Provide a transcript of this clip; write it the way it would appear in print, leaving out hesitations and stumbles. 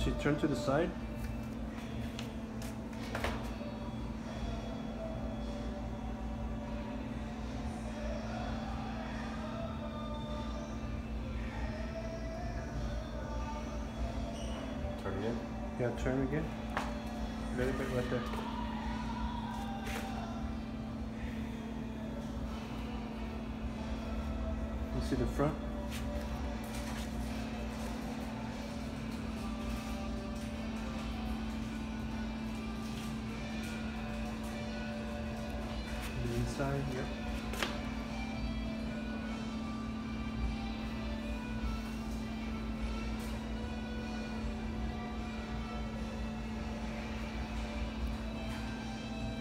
She turned to the side. Turn again? Yeah, turn again. A little bit right there. You see the front? The inside, yep.